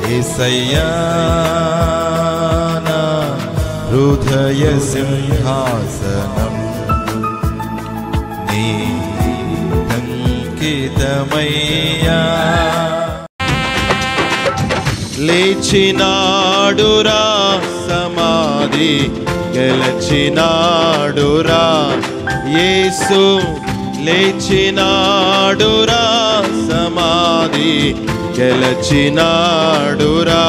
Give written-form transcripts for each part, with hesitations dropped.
యేసయ్యా నా హృదయ సింహాసనం నీకంకితమయ్యా. లేచినాడురా సమాధి గెలచినాడురా యేసు, లేచినాడురా సమాధి గెలచినాడురా.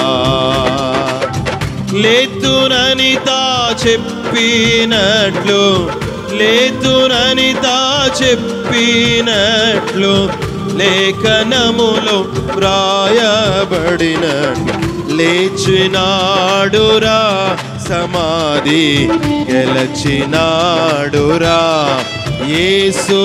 లేతుననితా చెప్పినట్లు, లేతుననితా చెప్పినట్లు లేఖనములో వ్రాయబడిన లేచినాడురా సమాధి గెలచినాడురా యేసు,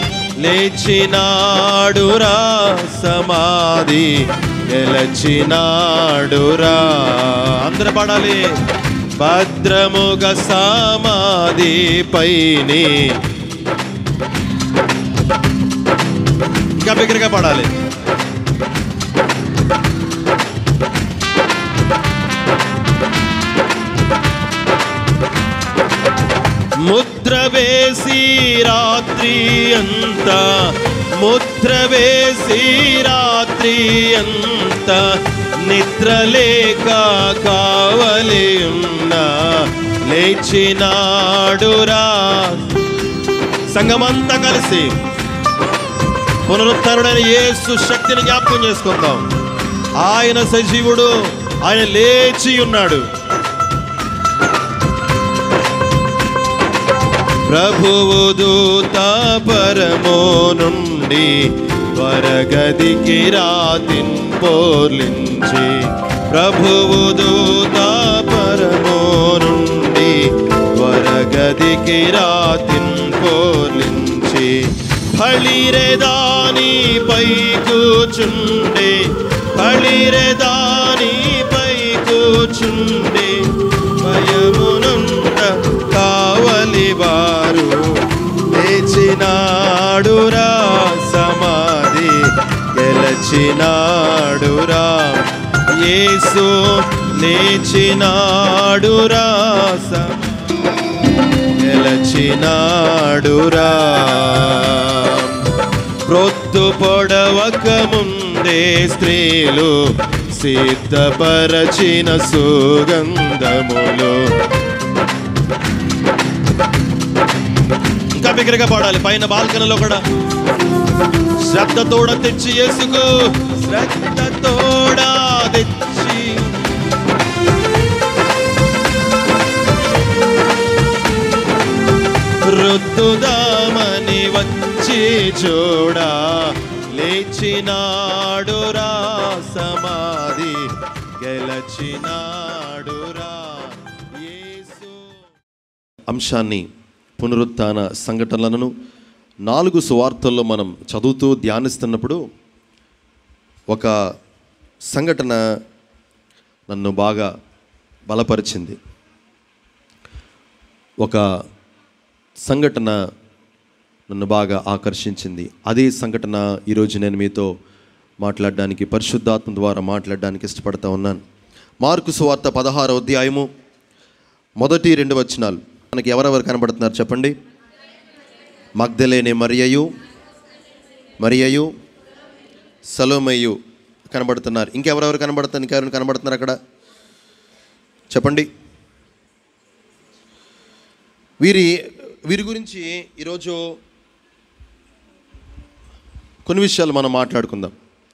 లేచినాడురా సమాధి గెలచినాడురా. అందరూ పాడాలి. భద్రముగా సమాధి పైని, ఇంకా బిగ్గరగా పాడాలి. ముద్ర వేసి రాత్రి అంతా, ముద్ర వేసి రాత్రి అంతా నిద్రలేక కావలి ఉన్నా లేచినాడురా. సంఘమంతా కలిసి పునరుద్ధరణైన యేసు శక్తిని జ్ఞాపకం చేసుకుందాం. ఆయన సజీవుడు, ఆయన లేచి ఉన్నాడు. ప్రభువు దూత పరమో నుండి వరగదికి రాతిన్ పోర్లించి, ప్రభువు దూత పరమో నుండి వరగదికి రాతిన్ పోర్లించి, ఫళిరె దానిపై కూర్చుండే, ఫళిరె దానిపై కూర్చుండే భయమునుండ కావలి వారు లేచినాడురా సమాధి గెలచినాడురా యేసు, లేచినాడురా గెలచినాడురా. ప్రొద్దు పొడవక ముందే స్త్రీలు సిద్ధపరచిన సుగంధములు, ఇంకా బిగ్గరగా పాడాలి. పైన బాల్కనీలో కూడా శ్రద్ధతోడ తెచ్చి యేసుకు, శ్రద్ధతోడ తెచ్చి రుద్దుదామని వచ్చి చూడా లేచినాడురా సమాధి గెలచినాడురా యేసు. అంశాన్ని పునరుత్థాన సంఘటనలను 4 సువార్తల్లో మనం చదువుతూ ధ్యానిస్తున్నప్పుడు ఒక సంఘటన నన్ను బాగా బలపరిచింది. ఒక సంఘటన నన్ను బాగా ఆకర్షించింది. అదే సంఘటన ఈరోజు నేను మీతో మాట్లాడడానికి, పరిశుద్ధాత్మ ద్వారా మాట్లాడడానికి ఇష్టపడతా ఉన్నాను. మార్కు సువార్త 16వ అధ్యాయము 1-2 వచనాలు. మనకి ఎవరెవరు కనబడుతున్నారు చెప్పండి? మగ్దలేనే మరియయు సలోమయు కనబడుతున్నారు. ఇంకెవరెవరు కనబడుతున్నారు? ఇంకెవరు కనబడుతున్నారు అక్కడ చెప్పండి? వీరి గురించి ఈరోజు కొన్ని విషయాలు మనం మాట్లాడుకుందాం.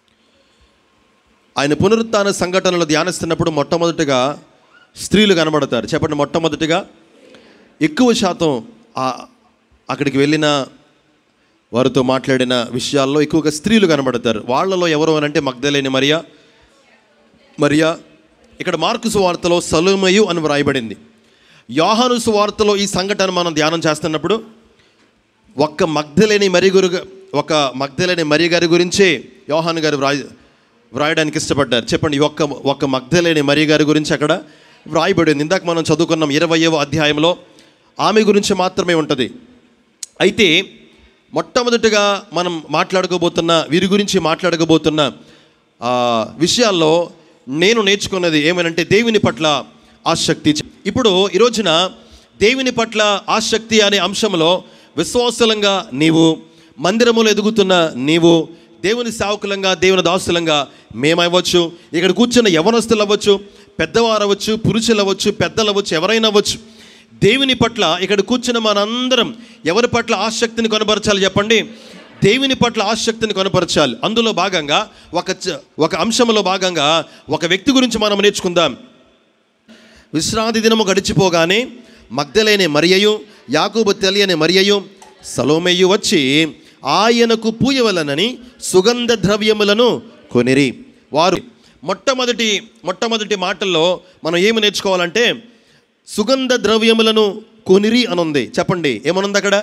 ఆయన పునరుత్థాన సంఘటనలు ధ్యానిస్తున్నప్పుడు మొట్టమొదటిగా స్త్రీలు కనబడతారు. చెప్పండి, మొట్టమొదటిగా ఎక్కువ శాతం అక్కడికి వెళ్ళిన వారితో మాట్లాడిన విషయాల్లో ఎక్కువగా స్త్రీలు కనబడతారు. వాళ్ళలో ఎవరు అని అంటే మగ్దలేని మరియా. ఇక్కడ మార్కు సువార్తలో సలోమయు అని వ్రాయబడింది. యోహాను సువార్తలో ఈ సంఘటన మనం ధ్యానం చేస్తున్నప్పుడు ఒక మగ్దలేని మరియ గారి గురించే యోహాను గారు వ్రాయడానికి ఇష్టపడ్డారు. చెప్పండి, ఒక మగ్దలేని మరియ గారి గురించి అక్కడ వ్రాయబడింది. ఇందాక మనం చదువుకున్నాం 20వ అధ్యాయంలో ఆమె గురించి మాత్రమే ఉంటుంది. అయితే మొట్టమొదటిగా మనం వీరి గురించి మాట్లాడుకోబోతున్న విషయాల్లో నేను నేర్చుకున్నది ఏమనంటే దేవుని పట్ల ఆసక్తి. ఇప్పుడు ఈ రోజున దేవుని పట్ల ఆసక్తి అనే అంశంలో విశ్వాసులంగా నీవు, మందిరములో ఎదుగుతున్న నీవు, దేవుని సేవకులంగా, దేవుని దాసులంగా మేమవ్వచ్చు, ఇక్కడ కూర్చున్న యవనస్తులు అవ్వచ్చు, పెద్దవారు అవ్వచ్చు, పురుషులు అవ్వచ్చు, పెద్దలు అవ్వచ్చు, ఎవరైనా అవ్వచ్చు, దేవుని పట్ల ఇక్కడ కూర్చున్న మనందరం ఎవరి పట్ల ఆసక్తిని కనబరచాలి చెప్పండి? దేవుని పట్ల ఆసక్తిని కనపరచాలి. అందులో భాగంగా ఒక అంశంలో భాగంగా ఒక వ్యక్తి గురించి మనం నేర్చుకుందాం. విశ్రాంతి దినము గడిచిపోగానే మగ్దలేనే మరియయు, యాకోబు తల్లి అనే మరియయు, సలోమేయు వచ్చి ఆయనకు పూయవలనని సుగంధ ద్రవ్యములను కొనిరి. వారు మొట్టమొదటి మాటల్లో మనం ఏమి నేర్చుకోవాలంటే సుగంధ ద్రవ్యములను కొనిరి అని ఉంది. చెప్పండి, ఏమనుంది అక్కడ?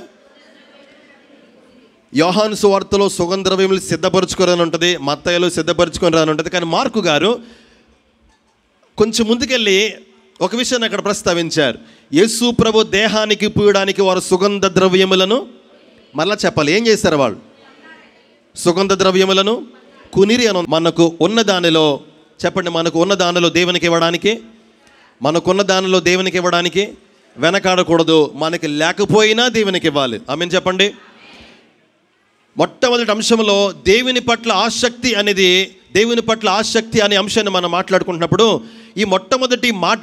యోహాను సువార్తలో సుగంధ ద్రవ్యములు సిద్ధపరచుకోరని ఉంటుంది, మత్తయిలో సిద్ధపరచుకొని అని ఉంటుంది. కానీ మార్కు గారు కొంచెం ముందుకెళ్ళి ఒక విషయాన్ని అక్కడ ప్రస్తావించారు. యేసు ప్రభు దేహానికి పూయడానికి వారు సుగంధ ద్రవ్యములను, మళ్ళా చెప్పాలి, ఏం చేశారు వాళ్ళు? సుగంధ ద్రవ్యములను కొనిరి అని. మనకు ఉన్న దానిలో చెప్పండి, మనకు ఉన్న దానిలో దేవునికి ఇవ్వడానికి, మనకున్న దానిలో దేవునికి ఇవ్వడానికి వెనకాడకూడదు. మనకి లేకపోయినా దేవునికి ఇవ్వాలి. ఆమేన్ చెప్పండి. మొట్టమొదటి అంశంలో దేవుని పట్ల ఆసక్తి అనేది, దేవుని పట్ల ఆసక్తి అనే అంశాన్ని మనం మాట్లాడుకుంటున్నప్పుడు ఈ మొట్టమొదటి మాట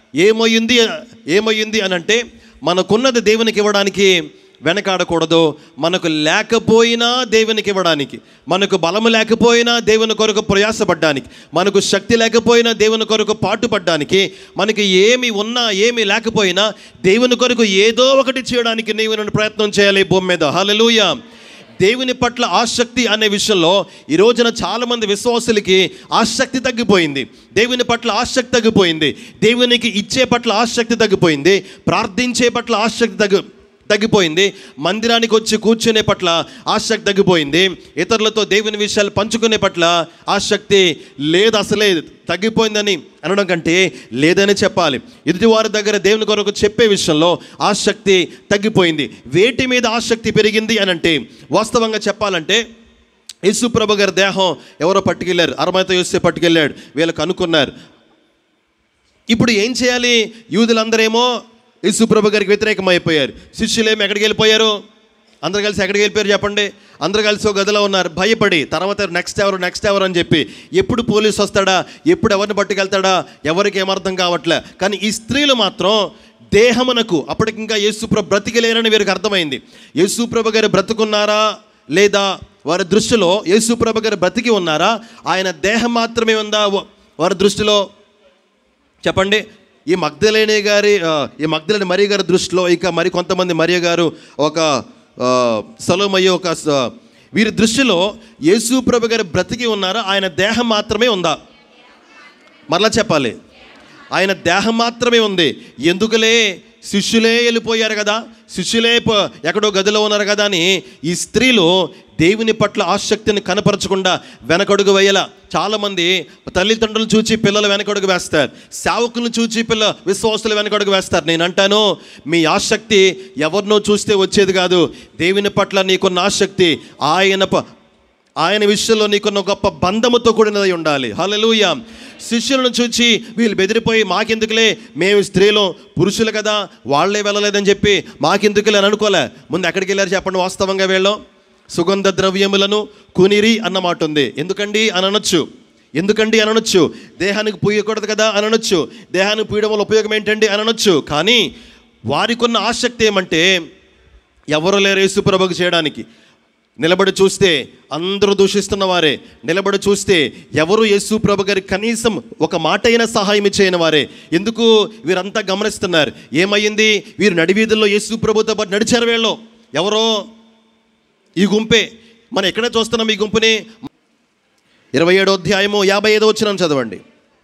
ఏమయ్యింది అని అంటే మనకున్నది దేవునికి ఇవ్వడానికి వెనకాడకూడదు. మనకు లేకపోయినా దేవునికి ఇవ్వడానికి, మనకు బలము లేకపోయినా దేవుని కొరకు ప్రయాసపడ్డానికి, మనకు శక్తి లేకపోయినా దేవుని కొరకు పాటుపడ్డానికి, మనకి ఏమి ఉన్నా ఏమి లేకపోయినా దేవుని కొరకు ఏదో ఒకటి చేయడానికి నీవు ప్రయత్నం చేయాలి భూమి మీద. హల్లెలూయా. దేవుని పట్ల ఆసక్తి అనే విషయంలో ఈ రోజున చాలామంది విశ్వాసులకి ఆసక్తి తగ్గిపోయింది. దేవుని పట్ల ఆసక్తి తగ్గిపోయింది. దేవునికి ఇచ్చే పట్ల ఆసక్తి తగ్గిపోయింది. ప్రార్థించే పట్ల ఆసక్తి తగ్గిపోయింది. మందిరానికి వచ్చి కూర్చునే పట్ల ఆసక్తి తగ్గిపోయింది. ఇతరులతో దేవుని విషయాలు పంచుకునే పట్ల ఆసక్తి లేదు, అసలే తగ్గిపోయిందని అనడం కంటే లేదని చెప్పాలి. ఎదుటివారి దగ్గర దేవుని కొరకు చెప్పే విషయంలో ఆసక్తి తగ్గిపోయింది. వేటి మీద ఆసక్తి పెరిగింది అని అంటే వాస్తవంగా చెప్పాలంటే యేసు ప్రభు గారి దేహం ఎవరో పట్టుకెళ్ళారు, అరమయతో యోసేపు పట్టుకెళ్ళాడు, వీళ్ళకి అనుకున్నారు. ఇప్పుడు ఏం చేయాలి? యూదులందరేమో యేసు ప్రభు గారికి వ్యతిరేకమైపోయారు. శిష్యులేమో ఎక్కడికి వెళ్ళిపోయారు? అందరు కలిసి ఎక్కడికి వెళ్ళిపోయారు చెప్పండి? అందరు కలిసి ఒక గదిలో ఉన్నారు, భయపడి. తర్వాత నెక్స్ట్ ఎవరు అని చెప్పి, ఎప్పుడు పోలీసు వస్తాడా, ఎప్పుడు ఎవరిని పట్టుకెళ్తాడా, ఎవరికి ఏమర్థం కావట్లే. కానీ ఈ స్త్రీలు మాత్రం దేహమునకు, అప్పటికి ఇంకా యేసుప్రభు బ్రతికిలేరని వీరికి అర్థమైంది. యేసుప్రభు గారు బ్రతుకున్నారా లేదా, వారి దృష్టిలో యేసుప్రభు గారు బ్రతికి ఉన్నారా, ఆయన దేహం మాత్రమే ఉందా వారి దృష్టిలో? చెప్పండి. ఈ మగ్దలేనే మరియ గారి దృష్టిలో, ఇక మరి కొంతమంది మరియ గారు, ఒక సలోమయ్య, ఒక వీరి దృష్టిలో యేసు ప్రభు గారు బ్రతికి ఉన్నారా, ఆయన దేహం మాత్రమే ఉందా? మరలా చెప్పాలి, ఆయన దేహం మాత్రమే ఉంది. ఎందుకులే, శిష్యులే వెళ్ళిపోయారు కదా, శిష్యులే ఎక్కడో గదిలో ఉన్నారు కదా అని ఈ స్త్రీలు దేవుని పట్ల ఆసక్తిని కనపరచకుండా వెనకడుగు వేయాల. చాలామంది తల్లిదండ్రులు చూచి పిల్లలు వెనకడుగు వేస్తారు, సేవకులను చూచి విశ్వాసులు వెనకడుగు వేస్తారు. నేను అంటాను, మీ ఆసక్తి ఎవరినో చూస్తే వచ్చేది కాదు. దేవుని పట్ల నీకున్న ఆసక్తి ఆయన విషయంలో నీకున్న గొప్ప బంధముతో కూడినదై ఉండాలి. హల్లెలూయా. శిష్యులను చూచి వీళ్ళు బెదిరిపోయి, మాకెందుకులే, మేము స్త్రీలు పురుషులు కదా, వాళ్ళే వెళ్ళలేదని చెప్పి మాకెందుకులే అని అనుకోలే. ముందు ఎక్కడికి వెళ్ళారు చెప్పండి? వాస్తవంగా వీళ్ళు సుగంధ ద్రవ్యములను కొనిరి అన్నమాట ఉంది. ఎందుకండి అని అనొచ్చు. దేహానికి పూయకూడదు కదా అని అనొచ్చు. దేహానికి పూయడం వల్ల ఉపయోగం ఏంటండి అని అనొచ్చు. కానీ వారికి ఉన్న ఆసక్తి ఏమంటే, ఎవరు లేరు యేసు ప్రభువుకు చేయడానికి. నిలబడి చూస్తే అందరూ దూషిస్తున్న వారే, నిలబడి చూస్తే ఎవరు యేసు ప్రభు గారి కనీసం ఒక మాట అయినా సహాయం చేయని వారే. ఎందుకు వీరంతా గమనిస్తున్నారు? ఏమయ్యింది? వీరు నడివీధుల్లో యేసు ప్రభుతో పాటు నడిచారు. వీళ్ళు ఎవరో ఈ గుంపే. మనం ఎక్కడే చూస్తున్నాం ఈ గుంపుని? 27వ అధ్యాయము 55వ వచనం చదవండి.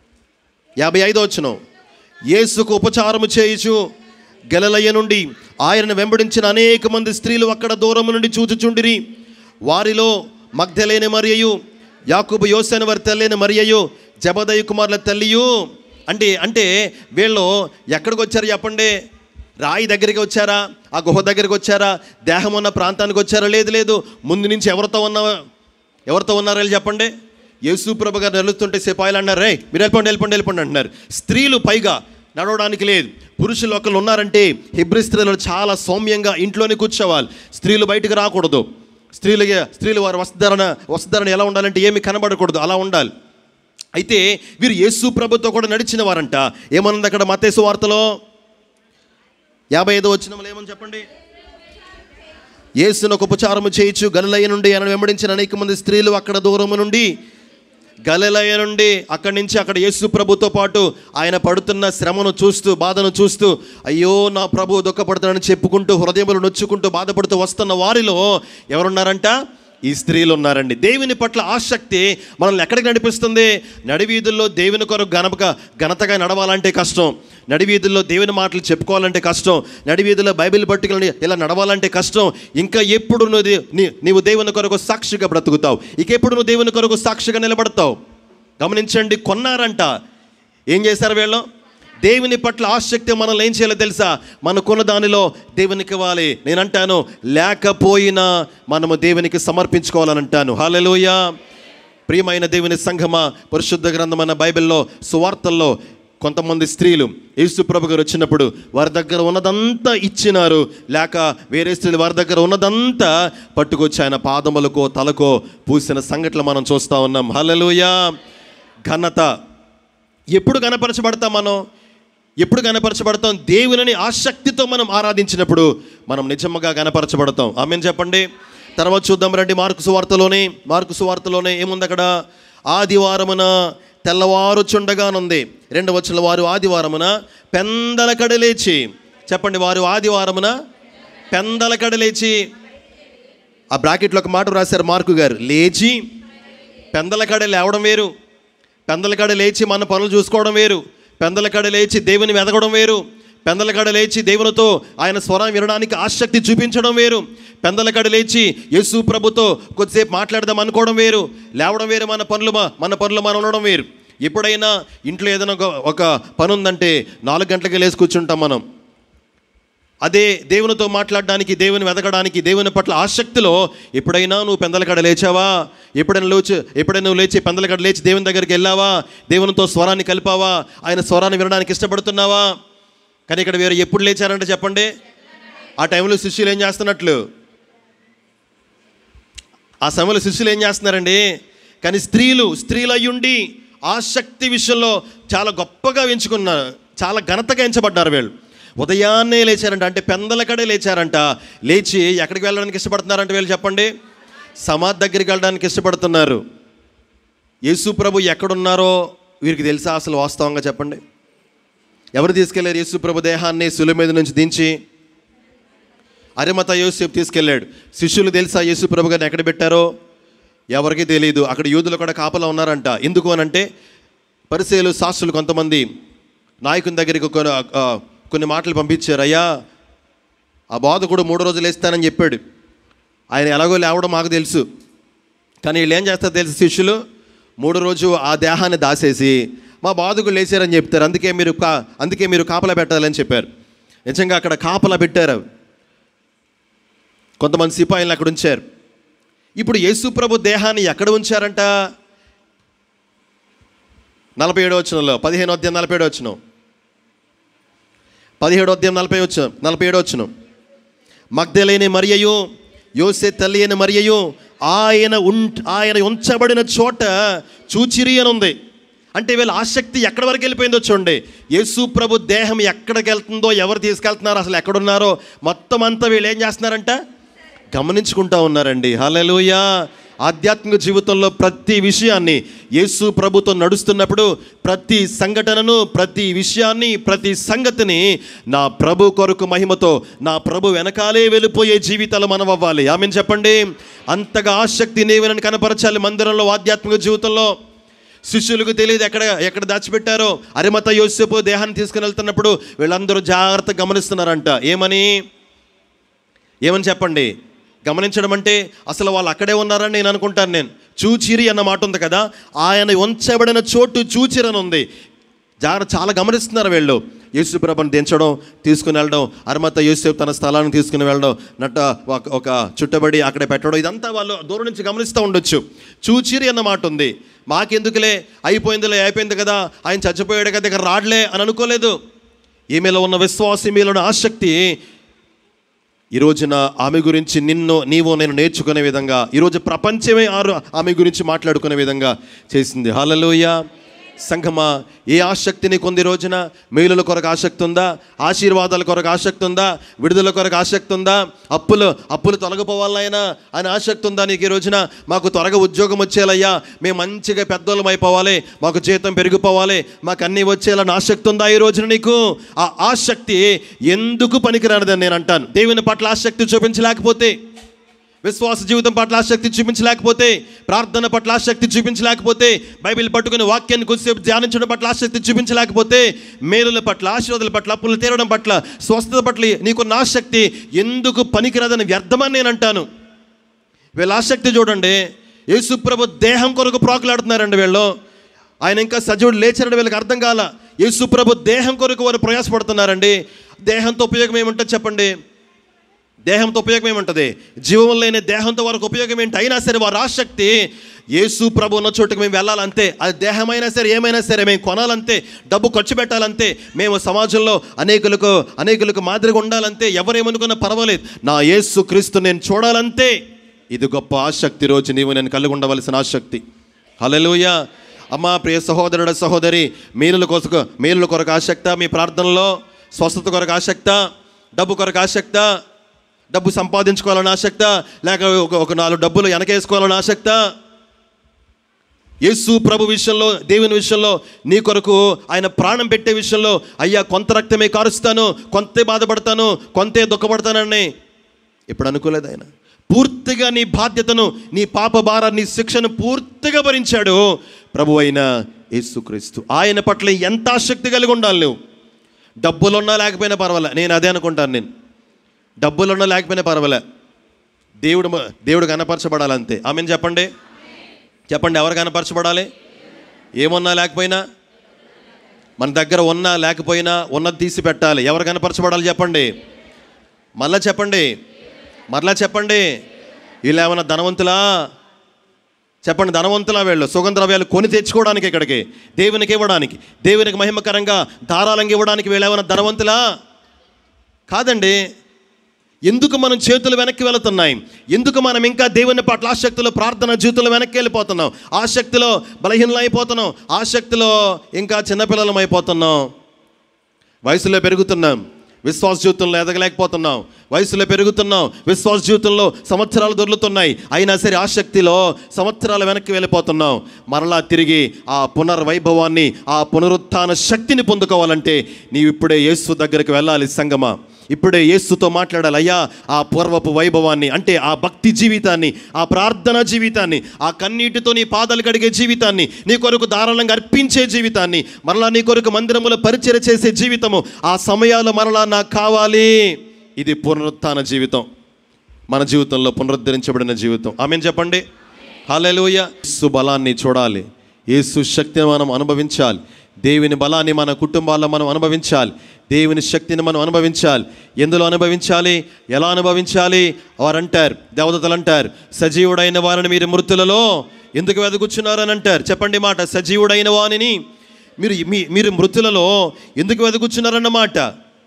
55వ వచనం. యేసుకు ఉపచారము చేయుచు గలిలయ నుండి ఆయనను వెంబడించిన అనేక మంది స్త్రీలు అక్కడ దూరం నుండి చూచుచుండిరి. వారిలో మగ్దలేనే మరియయు, యాకోబు యోసేను వారి తల్లైన మరియయు, జబదయి కుమారుల తల్లియు. అంటే వీళ్ళు ఎక్కడికి వచ్చారు చెప్పండి? రాయి దగ్గరికి వచ్చారా? ఆ గుహ దగ్గరికి వచ్చారా? దేహం ఉన్న ప్రాంతానికి వచ్చారా? లేదు. ముందు నుంచి ఎవరితో ఉన్నారో చెప్పండి. యేసు ప్రభు గారు నడుస్తుంటే సిపాయిలు అన్నారు, రే మీరు వెళ్ళిపోండి అంటున్నారు. స్త్రీలు పైగా నడవడానికి లేదు. పురుషులు ఒకళ్ళు ఉన్నారంటే హెబ్రీ స్త్రీలు చాలా సౌమ్యంగా ఇంట్లోనే కూర్చోవాలి, స్త్రీలు బయటకు రాకూడదు. స్త్రీలు వారి వస్త్రధారణ ఎలా ఉండాలంటే ఏమి కనబడకూడదు, అలా ఉండాలి. అయితే వీరు యేసు ప్రభుతో కూడా నడిచిన వారంట. ఏమన్నది అక్కడ మత్తయి సువార్తలో 55వ వచనంలో ఏమని చెప్పండి? యేసును ఒక ఉపచారము చేయించు గలిలయ నుండి ఆయన వెంబడించిన అనేక మంది స్త్రీలు అక్కడ దూరము నుండి గలిలయ నుండి అక్కడి నుంచి అక్కడ యేసు ప్రభుతో పాటు ఆయన పడుతున్న శ్రమను చూస్తూ బాధను చూస్తూ అయ్యో నా ప్రభు దుఃఖపడుతున్నాడని చెప్పుకుంటూ హృదయములు నొచ్చుకుంటూ బాధపడుతూ వస్తున్న వారిలో ఎవరున్నారంట? ఈ స్త్రీలు ఉన్నారండి. దేవుని పట్ల ఆసక్తి మనల్ని ఎక్కడికి నడిపిస్తుంది? నడివీధుల్లో దేవుని కొరకు ఘనతగా నడవాలంటే కష్టం, నడివీధుల్లో దేవుని మాటలు చెప్పుకోవాలంటే కష్టం, నడివీధుల్లో బైబిల్ పట్టుకుని ఇలా నడవాలంటే కష్టం. ఇంకా ఎప్పుడు నీవు దేవుని కొరకు సాక్షిగా బ్రతుకుతావు? ఇంకెప్పుడు నువ్వు దేవుని కొరకు సాక్షిగా నిలబడతావు? గమనించండి, కొన్నారంట. ఏం చేశారు వీళ్ళు? దేవుని పట్ల ఆసక్తి మనల్ని ఏం చేయాలో తెలుసా? మనకున్న దానిలో దేవునికి ఇవ్వాలి. నేను అంటాను, లేకపోయినా మనము దేవునికి సమర్పించుకోవాలని అంటాను. హల్లెలూయా. ప్రియమైన దేవుని సంఘమా, పరిశుద్ధ గ్రంథమైన బైబిల్లో సువార్తల్లో కొంతమంది స్త్రీలు యేసు ప్రభు గారు వచ్చినప్పుడు వారి దగ్గర ఉన్నదంతా ఇచ్చినారు, లేక వేరే స్త్రీలు వారి దగ్గర ఉన్నదంతా పట్టుకొచ్చి ఆయన పాదములకో తలకో పూసిన సంఘటనలు మనం చూస్తూ ఉన్నాం. హల్లెలూయా. ఘనత ఎప్పుడు కనపరచబడతాం? మనం ఎప్పుడు కనపరచబడతాం? దేవుని ఆసక్తితో మనం ఆరాధించినప్పుడు మనం నిజంగా కనపరచబడతాం. ఆమేన్ చెప్పండి. తర్వాత చూద్దాం రండి. మార్కు సువార్తలోనే ఏముంది అక్కడ? ఆదివారమున తెల్లవారుచుండగానుంది. 2వ వచనంలో వారు ఆదివారమున పెందలకడ లేచి, చెప్పండి, వారు ఆదివారమున పెందలకడ లేచి, ఆ బ్రాకెట్లో ఒక మాట రాశారు మార్కు గారు, లేచి. పెందలకడ లేవడం వేరు, పెందలకడ లేచి మన పనులు చూసుకోవడం వేరు, పెందలకడ లేచి దేవుని వెతకడం వేరు, పెందలకడ లేచి దేవునితో ఆయన స్వరం వినడానికి ఆసక్తి చూపించడం వేరు, పెందలకడ లేచి యేసు ప్రభుతో కొద్దిసేపు మాట్లాడదాం అనుకోవడం వేరు, లేవడం వేరు, మన పనులు మనం ఉండడం వేరు. ఎప్పుడైనా ఇంట్లో ఏదైనా ఒక పని ఉందంటే 4 గంటలకే లేచి కూర్చుంటాం మనం. అదే దేవునితో మాట్లాడడానికి, దేవుని వెతకడానికి, దేవుని పట్ల ఆసక్తిలో ఎప్పుడైనా నువ్వు పెందలకడ లేచావా? ఎప్పుడైనా నువ్వు లేచి పెందలకడ లేచి దేవుని దగ్గరికి వెళ్ళావా? దేవునితో స్వరాన్ని కలిపావా? ఆయన స్వరాన్ని వినడానికి ఇష్టపడుతున్నావా? కానీ ఇక్కడ వేరే ఎప్పుడు లేచారంటే చెప్పండి? ఆ టైంలో శిష్యులు ఏం చేస్తున్నట్లు? ఆ సమయంలో శిష్యులు ఏం చేస్తున్నారండి? కానీ స్త్రీలు అయ్యుండి ఆసక్తి విషయంలో చాలా గొప్పగా ఎంచుకున్నారు, చాలా ఘనతగా ఎంచబడ్డారు. వీళ్ళు ఉదయాన్నే లేచారంట, అంటే పెందలకడే లేచారంట. లేచి ఎక్కడికి వెళ్ళడానికి ఇష్టపడుతున్నారంటే వీళ్ళు చెప్పండి? సమాధి దగ్గరికి వెళ్ళడానికి ఇష్టపడుతున్నారు. యేసు ప్రభు ఎక్కడున్నారో వీరికి తెలుసా అసలు? వాస్తవంగా చెప్పండి, ఎవరు తీసుకెళ్లారు యేసు ప్రభు దేహాన్ని శిలువ మీద నుంచి దించి? అరిమత యోసేపు తీసుకెళ్ళాడు. శిష్యులు తెలుసా యేసు ప్రభు గారిని ఎక్కడ పెట్టారో? ఎవరికీ తెలియదు. అక్కడ యూదులు కూడా కాపలా ఉన్నారంట. ఎందుకు అనంటే పరిసయ్యులు శాస్త్రులు కొంతమంది నాయకుని దగ్గరికి కొన్ని మాటలు పంపించారు. అయ్యా, ఆ బోధకుడు 3 రోజులు లేస్తానని చెప్పాడు, ఆయన ఎలాగో లేవడం మాకు తెలుసు, కానీ వీళ్ళు ఏం చేస్తారు తెలుసు? శిష్యులు 3 రోజు ఆ దేహాన్ని దాసేసి మా బోధకుడు లేచారని చెప్తారు. అందుకే మీరు కాపలా పెట్టాలని చెప్పారు. నిజంగా అక్కడ కాపలా పెట్టారు. కొంతమంది సిపాయిలను అక్కడ ఉంచారు. ఇప్పుడు యేసు ప్రభు దేహాన్ని ఎక్కడ ఉంచారంట? 47వ వచనంలో, 15వ అధ్యాయం 47వ వచనం, 17వ అధ్యాయం 47వ వచనం. మగ్దలేని మరియయు యోసే తల్లి అయిన మరియయు ఆయన ఉంచబడిన చోట చూచిరి అని ఉంది. అంటే వీళ్ళ ఆసక్తి ఎక్కడి వరకు వెళ్ళిపోయిందో చూడండి. యేసు ప్రభు దేహం ఎక్కడికి వెళ్తుందో, ఎవరు తీసుకెళ్తున్నారో, అసలు ఎక్కడున్నారో మొత్తం అంతా వీళ్ళు ఏం చేస్తున్నారంట? గమనించుకుంటూ ఉన్నారండి. హల్లెలూయా. ఆధ్యాత్మిక జీవితంలో ప్రతి విషయాన్ని యేసు ప్రభుతో నడుస్తున్నప్పుడు ప్రతి సంఘటనను, ప్రతి విషయాన్ని, ప్రతి సంగతిని నా ప్రభు కొరకు మహిమతో, నా ప్రభు వెనకాలే వెళ్ళిపోయే జీవితాలు మనం అవ్వాలి. ఆమేన్ చెప్పండి. అంతగా ఆసక్తి నీవులను కనపరచాలి మందిరంలో, ఆధ్యాత్మిక జీవితంలో. శిష్యులకు తెలియదు ఎక్కడ దాచిపెట్టారో. అరిమత యోసేపు దేహాన్ని తీసుకుని వెళ్తున్నప్పుడు వీళ్ళందరూ జాగ్రత్తగా గమనిస్తున్నారంట. ఏమని చెప్పండి? గమనించడం అంటే అసలు వాళ్ళు అక్కడే ఉన్నారని నేను అనుకుంటాను. నేను చూచిరి అన్న మాట ఉంది కదా, ఆయన ఉంచబడిన చోటు చూచిరని ఉంది. చాలా గమనిస్తున్నారు వీళ్ళు. యేసుప్రభుని దించడం, తీసుకుని వెళ్ళడం, అరిమత యోసేపు తన స్థలాన్ని తీసుకుని వెళ్ళడం, ఒక చుట్టబడి అక్కడే పెట్టడం, ఇదంతా వాళ్ళు దూరం నుంచి గమనిస్తూ ఉండొచ్చు. చూచిరి అన్న మాట ఉంది. మాకెందుకులే, అయిపోయింది కదా, ఆయన చచ్చిపోయాడు కదా, ఇక్కడ రాడలే అని అనుకోలేదు. ఈమెలో ఉన్న విశ్వాసం, ఈమెలో ఉన్న ఆసక్తి ఈ రోజున ఆమె గురించి నీవు నేను నేర్చుకునే విధంగా, ఈరోజు ప్రపంచమే ఆమె గురించి మాట్లాడుకునే విధంగా చేసింది. హల్లెలూయా. సంఘమా, ఏ ఆసక్తి నీకు ఉంది? రోజున మేలుల కొరకు ఆసక్తి ఉందా? ఆశీర్వాదాల కొరకు ఆసక్తి ఉందా? విడుదల కొరకు ఆసక్తి ఉందా? అప్పులు తొలగిపోవాలైనా అని ఆసక్తి ఉందా నీకు? ఈ రోజున మాకు త్వరగా ఉద్యోగం వచ్చేయాలయ్యా, మేము మంచిగా పెద్దోళ్ళం అయిపోవాలి, మాకు జీతం పెరిగిపోవాలి, మాకు అన్నీ వచ్చేయాలని ఆసక్తి ఉందా ఈ రోజున నీకు? ఆ ఆసక్తి ఎందుకు పనికిరానిదని నేను అంటాను. దేవుని పట్ల ఆసక్తి చూపించలేకపోతే, విశ్వాస జీవితం పట్ల ఆసక్తి చూపించలేకపోతే, ప్రార్థన పట్ల ఆసక్తి చూపించలేకపోతే, బైబిల్ పట్టుకుని వాక్యాన్ని కొద్దిసేపు ధ్యానించడం పట్ల ఆసక్తి చూపించలేకపోతే, మేలుల పట్ల, ఆశీర్వాదాల పట్ల, అప్పులు తీరడం పట్ల, స్వస్థత పట్ల నీకున్న ఆసక్తి ఎందుకు పనికిరాదని వ్యర్థమని నేను అంటాను. వీళ్ళ ఆసక్తి చూడండి. యేసుప్రభు దేహం కొరకు ప్రాకులాడుతున్నారండి వీళ్ళు. ఆయన ఇంకా సజీవుడు లేచారని వీళ్ళకి అర్థం కాల. యేసుప్రభు దేహం కొరకు వారు ప్రయాసపడుతున్నారండి. దేహంతో ఉపయోగం ఏముంటుంది చెప్పండి? దేహంతో ఉపయోగం ఏముంటుంది? జీవం లేని దేహంతో వారికి ఉపయోగం ఏంటి? అయినా సరే వారి ఆసక్తి యేసు ప్రభు ఉన్న చోటుకు మేము వెళ్ళాలంతే. అది దేహమైనా సరే, ఏమైనా సరే మేము కొనాలంతే, డబ్బు ఖర్చు పెట్టాలంతే, మేము సమాజంలో అనేకులకు మాదిరిగా ఉండాలంతే, ఎవరేమనుకున్నా పర్వాలేదు, నా యేసు క్రీస్తు నేను చూడాలంతే. ఇది గొప్ప ఆసక్తి. రోజు నీవు నేను కలిగి ఉండవలసిన ఆసక్తి. హల్లెలూయా. అమ్మా, ప్రియ సహోదరుడు సహోదరి, మేలుల కొరకు ఆసక్త? మీ ప్రార్థనలో స్వస్థత కొరకు ఆసక్త? డబ్బు కొరకు ఆసక్త? డబ్బు సంపాదించుకోవాలని ఆసక్త? లేక ఒక 4 డబ్బులు వెనకేసుకోవాలని ఆసక్త? యేసు ప్రభు విషయంలో, దేవుని విషయంలో, నీ కొరకు ఆయన ప్రాణం పెట్టే విషయంలో, అయ్యా కొంత రక్తమే కారుస్తాను, కొంతే బాధపడతాను, కొంతే దుఃఖపడతానని ఎప్పుడు అనుకోలేదు. ఆయన పూర్తిగా నీ బాధ్యతను, నీ పాప భారాన్ని, శిక్షను పూర్తిగా భరించాడు ప్రభు అయిన యేసుక్రీస్తు. ఆయన పట్ల ఎంత ఆసక్తి కలిగి ఉండాలి నువ్వు. డబ్బులున్నా లేకపోయినా పర్వాలే, నేను అదే అనుకుంటాను. నేను డబ్బులున్నా లేకపోయినా పర్వాలే, దేవుడు కనపరచబడాలంతే. ఆమెను చెప్పండి. ఎవరు కనపరచబడాలి? ఏమున్నా లేకపోయినా, మన దగ్గర ఉన్నా లేకపోయినా ఉన్నది తీసి పెట్టాలి. ఎవరు కనపరచబడాలి చెప్పండి? మరలా చెప్పండి. వీళ్ళు ఏమన్నా ధనవంతులా? చెప్పండి, ధనవంతులా? వీళ్ళు సుగంధద్రవ్యాలు కొని తెచ్చుకోవడానికి, ఇక్కడికి దేవునికి ఇవ్వడానికి, దేవునికి మహిమకరంగా ధారాళంగా ఇవ్వడానికి వీళ్ళు ఏమైనా ధనవంతులా? కాదండి. ఎందుకు మనం చేతులు వెనక్కి వెళుతున్నాయి? ఎందుకు మనం ఇంకా దేవుని పట్ల ఆసక్తిలో, ప్రార్థన జీవితంలో వెనక్కి వెళ్ళిపోతున్నాం? ఆసక్తిలో బలహీనలు అయిపోతున్నాం, ఆసక్తిలో ఇంకా చిన్నపిల్లలం అయిపోతున్నాం. వయసులో పెరుగుతున్నాం, విశ్వాస జీవితంలో ఎదగలేకపోతున్నాం. వయసులో పెరుగుతున్నాం, విశ్వాస జీవితంలో సంవత్సరాలు దొర్లుతున్నాయి, అయినా సరే ఆసక్తిలో సంవత్సరాలు వెనక్కి వెళ్ళిపోతున్నాం. మరలా తిరిగి ఆ పునర్వైభవాన్ని, ఆ పునరుత్థాన శక్తిని పొందుకోవాలంటే నీవు ఇప్పుడే యేసు దగ్గరికి వెళ్ళాలి. సంగమా, ఇప్పుడే యేసుతో మాట్లాడాలి. అయ్యా, ఆ పూర్వపు వైభవాన్ని, అంటే ఆ భక్తి జీవితాన్ని, ఆ ప్రార్థన జీవితాన్ని, ఆ కన్నీటితో నీ పాదాలు కడిగే జీవితాన్ని, నీ కొరకు ధారాళంగా అర్పించే జీవితాన్ని, మరలా నీ కొరకు మందిరములో పరిచర్య చేసే జీవితము, ఆ సమయాలు మరలా నాకు కావాలి. ఇది పునరుత్థాన జీవితం, మన జీవితంలో పునరుద్ధరించబడిన జీవితం. ఆమేన్ చెప్పండి. హల్లెలూయా. యేసు బలాన్ని చూడాలి, యేసు శక్తిని మనం అనుభవించాలి, దేవుని బలాన్ని మన కుటుంబాల్లో మనం అనుభవించాలి, దేవుని శక్తిని మనం అనుభవించాలి. ఎందులో అనుభవించాలి? ఎలా అనుభవించాలి? వారు అంటారు, దేవదూతలు అంటారు, సజీవుడైన వారిని మీరు మృతులలో ఎందుకు వెతుకుచున్నారని అంటారు. చెప్పండి మాట, సజీవుడైన వానిని మీరు మృతులలో ఎందుకు వెతుకుచున్నారన్నమాట.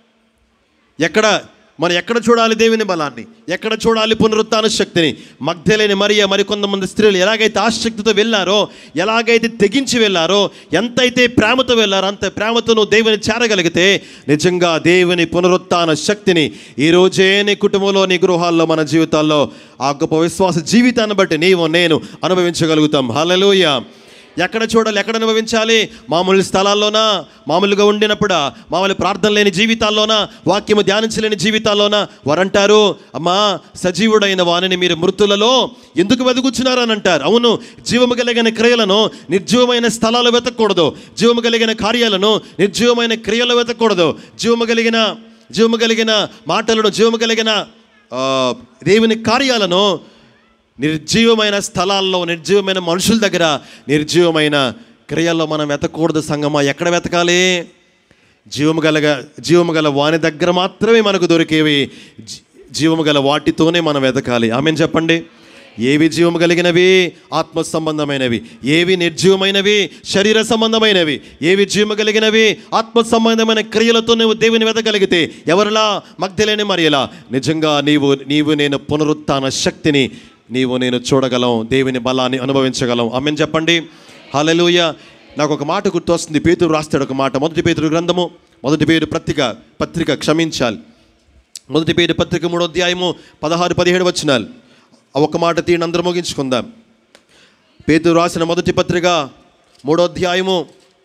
ఎక్కడ చూడాలి దేవుని బలాన్ని? ఎక్కడ చూడాలి పునరుత్థాన శక్తిని? మగ్దలేని మరియ, మరికొంతమంది స్త్రీలు ఎలాగైతే ఆసక్తితో వెళ్ళారో, ఎలాగైతే తెగించి వెళ్ళారో, ఎంతైతే ప్రేమతో వెళ్ళారో, అంత ప్రేమతో నువ్వు దేవుని చేరగలిగితే నిజంగా దేవుని పునరుత్థాన శక్తిని ఈరోజే నీ కుటుంబంలో, నీ గృహాల్లో, మన జీవితాల్లో ఆ గొప్ప విశ్వాస జీవితాన్ని బట్టి నీవు నేను అనుభవించగలుగుతాం. హల్లెలూయా. ఎక్కడ చూడాలి? ఎక్కడ అనుభవించాలి? మామూలు స్థలాల్లోనా? మామూలుగా ఉండినప్పుడా? మామూలు ప్రార్థన లేని జీవితాల్లోనా? వాక్యము ధ్యానించలేని జీవితాల్లోనా? వారంటారు, అమ్మా, సజీవుడైన వానిని మీరు మృతులలో ఎందుకు వెతుకుచున్నారని అంటారు. అవును, జీవము కలిగిన క్రియలను నిర్జీవమైన స్థలాలు వెతకూడదు, జీవము కలిగిన కార్యాలను నిర్జీవమైన క్రియలు వెతకూడదు, జీవము కలిగిన మాటలను, జీవము కలిగిన దేవుని కార్యాలను నిర్జీవమైన స్థలాల్లో, నిర్జీవమైన మనుషుల దగ్గర, నిర్జీవమైన క్రియల్లో మనం వెతకూడదు. సంగమా, ఎక్కడ వెతకాలి? జీవము గల వాని దగ్గర మాత్రమే మనకు దొరికేవి. జీవము గల వాటితోనే మనం వెతకాలి. ఆమేన్ చెప్పండి. ఏవి జీవము కలిగినవి? ఆత్మ సంబంధమైనవి. ఏవి నిర్జీవమైనవి? శరీర సంబంధమైనవి. ఏవి జీవము కలిగినవి? ఆత్మ సంబంధమైన క్రియలతో నువ్వు దేవుని వెతకగలిగితే, ఎవరిలా? మగ్దలేని మరియలా నిజంగా నీవు నేను పునరుత్థాన శక్తిని నేను చూడగలం, దేవుని బలాన్ని అనుభవించగలం. ఆమేన్ చెప్పండి. హల్లెలూయా. నాకు ఒక మాట గుర్తొస్తుంది. పేతురు రాస్తాడు ఒక మాట. మొదటి పేతురు గ్రంథము, మొదటి పేతురు పత్రిక క్షమించాలి, మొదటి పేతురు పత్రిక 3వ అధ్యాయము 16-17 వచనాలు. ఒక మాట తీయండి, అందరూ ముగించుకుందాం. పేతురు రాసిన మొదటి పత్రిక 3వ అధ్యాయము.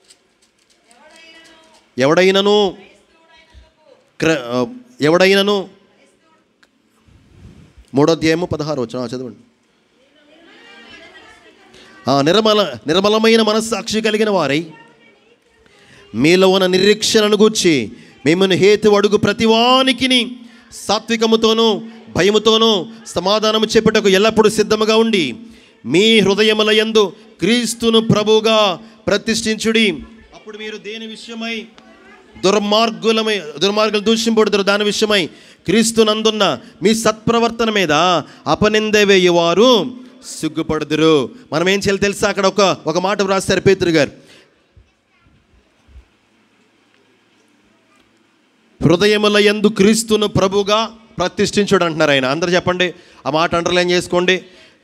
ఎవడైనను 3వ అధ్యాయము 16 వచనం చదవండి. నిర్మలమైన మనస్సాక్షి కలిగిన వారై మీలో ఉన్న నిరీక్షణను గూర్చి మిమ్మల్ని హేతు అడుగు ప్రతివానికిని సాత్వికముతోనూ భయముతోనూ సమాధానము చెప్పుటకు ఎల్లప్పుడూ సిద్ధముగా ఉండి మీ హృదయముల యందు క్రీస్తును ప్రభువుగా ప్రతిష్ఠించుడి. అప్పుడు మీరు దేని విషయమై దుర్మార్గులు దూషింపబడుదురు, దాని విషయమై క్రీస్తునందున్న మీ సత్ప్రవర్తన మీద అపనింద వేయువారు సిగ్గుపడుదురు. మనం ఏం చేయాలి తెలుసా? అక్కడ ఒక మాట వ్రాస్తారు పేతురు గారు. హృదయముల యందు క్రీస్తును ప్రభుగా ప్రతిష్ఠించుడు అంటున్నారు ఆయన. అందరూ చెప్పండి, ఆ మాట అండర్లైన్ చేసుకోండి.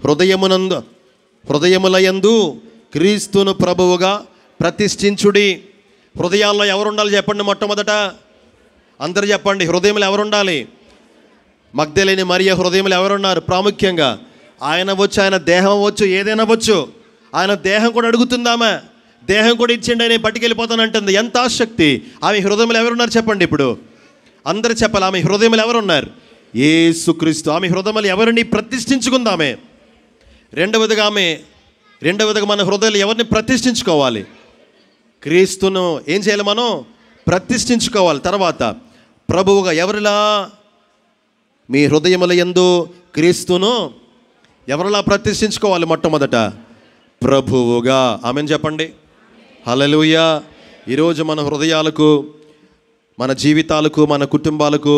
హృదయముల యందు క్రీస్తును ప్రభువుగా ప్రతిష్ఠించుడి. హృదయాల్లో ఎవరు ఉండాలి చెప్పండి? మొట్టమొదట అందరూ చెప్పండి, హృదయంలో ఎవరు ఉండాలి? మగ్దలేని మరియ హృదయంలో ఎవరున్నారు? ప్రాముఖ్యంగా ఆయన అవ్వచ్చు, ఆయన దేహం అవ్వచ్చు, ఏదైనా అవ్వచ్చు. ఆయన దేహం కూడా అడుగుతుందామా? దేహం కూడా ఇచ్చిండి, నేను పట్టుకెళ్ళిపోతానంటుంది. ఎంత ఆసక్తి! ఆమె హృదయంలో ఎవరున్నారు చెప్పండి? ఇప్పుడు అందరూ చెప్పాలి, ఆమె హృదయంలో ఎవరున్నారు? యేసుక్రీస్తు. ఆమె హృదయంలో ఎవరిని ప్రతిష్ఠించుకుందామే. రెండవదిగా మన హృదయంలో ఎవరిని ప్రతిష్ఠించుకోవాలి? క్రీస్తును ఏం చేయాలి? మనం ప్రతిష్ఠించుకోవాలి. తర్వాత ప్రభువుగా ఎవరిలా? మీ హృదయముల యందు క్రీస్తును ఎవరిలా ప్రతిష్ఠించుకోవాలి? మొట్టమొదట ప్రభువుగా. ఆమేన్ చెప్పండి. హల్లెలూయా. ఈరోజు మన హృదయాలకు, మన జీవితాలకు, మన కుటుంబాలకు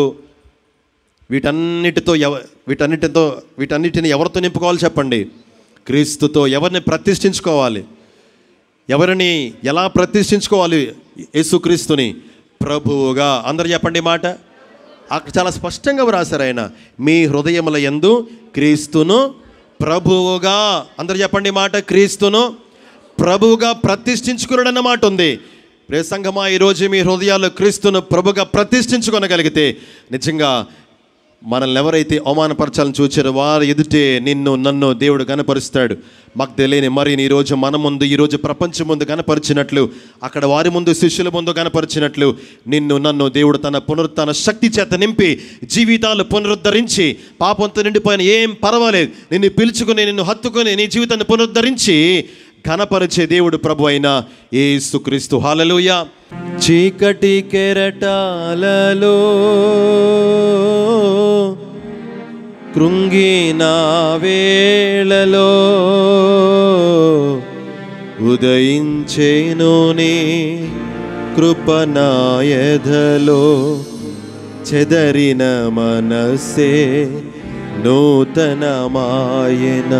వీటన్నిటిని ఎవరితో నింపుకోవాలి చెప్పండి? క్రీస్తుతో. ఎవరిని ప్రతిష్ఠించుకోవాలి? ఎవరిని ఎలా ప్రతిష్ఠించుకోవాలి? యేసుక్రీస్తుని ప్రభువుగా. అందరూ చెప్పండి మాట. అక్కడ చాలా స్పష్టంగా వ్రాసారు ఆయన, మీ హృదయముల యందు క్రీస్తును ప్రభువుగా. అందరూ చెప్పండి మాట. క్రీస్తును ప్రభువుగా ప్రతిష్ఠించుకున్నాడన్న మాట ఉంది. ప్రియ సంఘమా, ఈరోజు మీ హృదయాల్లో క్రీస్తును ప్రభుగా ప్రతిష్ఠించుకోనగలిగితే నిజంగా మనల్ని ఎవరైతే అవమానపరచాలని చూచారో వారు ఎదుటే నన్ను దేవుడు కనపరుస్తాడు. మగ్దలేని మరియని ఈరోజు మన ముందు, ఈరోజు ప్రపంచం ముందు కనపరిచినట్లు, అక్కడ వారి ముందు శిష్యుల ముందు కనపరిచినట్లు నన్ను దేవుడు తన పునరుత్థాన శక్తి చేత నింపి జీవితాలు పునరుద్ధరించి, పాపంతో నిండిపోయిన ఏం పర్వాలేదు, నిన్ను పిలుచుకుని, నిన్ను హత్తుకొని నీ జీవితాన్ని పునరుద్ధరించి ఘనపరిచే దేవుడు ప్రభు అయిన యేసుక్రీస్తు. హల్లెలూయా. చీకటి కెరటాలలో కృంగిన వేళలో ఉదయించేను నీ కృపనాయధలో, చెదరిన మనసే నూతనమాయన.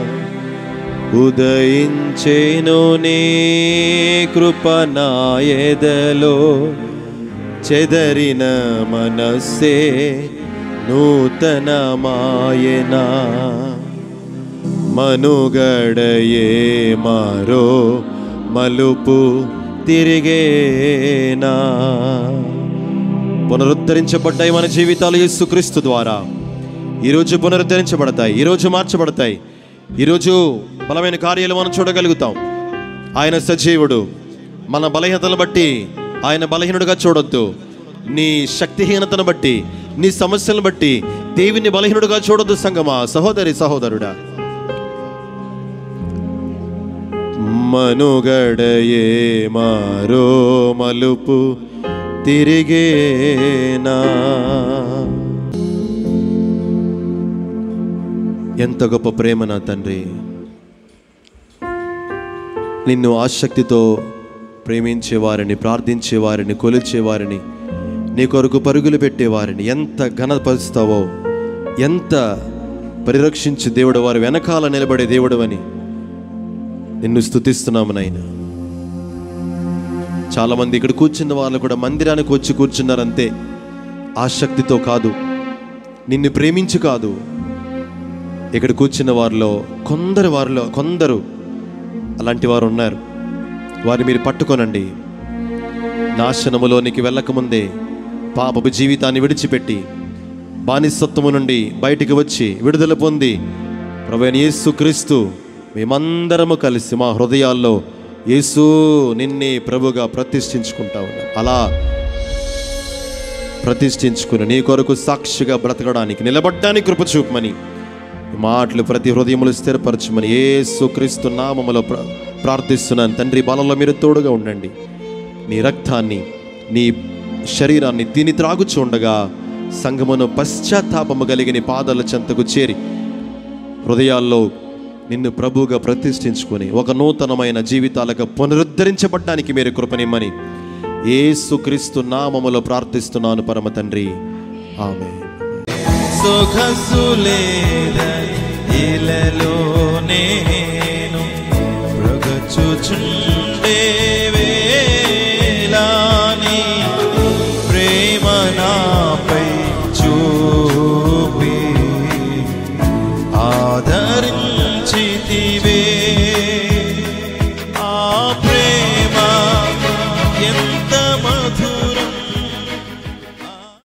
ఉదయించేను నీ కృపనాయధలో, చెదరిన మనసే నూతనమాయన. మనుగడయే మారో మలుపు తిరిగేనా. పునరుద్ధరించబడ్డాయి మన జీవితాలు యేసుక్రీస్తు ద్వారా. ఈరోజు పునరుద్ధరించబడతాయి, ఈరోజు మార్చబడతాయి. ఈరోజు బలమైన కార్యాలు మనం చూడగలుగుతాం. ఆయన సజీవుడు. మన బలహీనతను బట్టి ఆయన బలహీనుడిగా చూడొద్దు. నీ శక్తిహీనతను బట్టి, నీ సమస్యలను బట్టి దేవుని బలహీనుడిగా చూడొద్దు సంగమా, సహోదరి సహోదరుడా. మనుగడయే మారో మలుపు తిరిగేనా. ఎంత గొప్ప ప్రేమ నా తండ్రి. నిన్ను ఆసక్తితో ప్రేమించేవారిని, ప్రార్థించేవారిని, కొలిచేవారిని, నీ కొరకు పరుగులు పెట్టేవారిని ఎంత ఘనపరుస్తావో, ఎంత పరిరక్షించి దేవుడు, వారి వెనకాల నిలబడే దేవుడు అని నిన్ను స్తుతిస్తున్నాము నాయనా. చాలామంది ఇక్కడ కూర్చున్న వాళ్ళు కూడా మందిరానికి వచ్చి కూర్చున్నారంతే, ఆసక్తితో కాదు, నిన్ను ప్రేమించి కాదు. ఇక్కడ కూర్చున్న వారిలో కొందరు అలాంటి వారు ఉన్నారు. వారిని మీరు పట్టుకోనండి. నాశనములోనికి వెళ్ళకముందే పాపపు జీవితాన్ని విడిచిపెట్టి బానిసత్వము నుండి బయటికి వచ్చి విడుదల పొంది ప్రభువైన యేసుక్రీస్తు మేమందరము కలిసి మా హృదయాల్లో యేసు నిన్నే ప్రభుగా ప్రతిష్ఠించుకుంటా ఉన్నాం. అలా ప్రతిష్ఠించుకుని నీ కొరకు సాక్షిగా బ్రతకడానికి, నిలబడ్డానికి కృప చూపమని, మాటలు ప్రతి హృదయములు స్థిరపరచమని యేసుక్రీస్తు నామములో ప్రార్థిస్తున్నాను తండ్రి. బలంలో మీరు తోడుగా ఉండండి. నీ రక్తాన్ని, నీ శరీరాన్ని తిని త్రాగుచుండగా సంఘమును పశ్చాత్తాపము కలిగి నీ పాదాల చెంతకు చేరి హృదయాల్లో నిన్ను ప్రభువుగా ప్రతిష్ఠించుకొని ఒక నూతనమైన జీవితాలకు పునరుద్ధరించబడ్డానికి మీరు కృపనిమ్మని యేసుక్రీస్తు నామములో ప్రార్థిస్తున్నాను పరమ తండ్రి. ఆమేన్. ఇలలో నేను ప్రగచుచుండే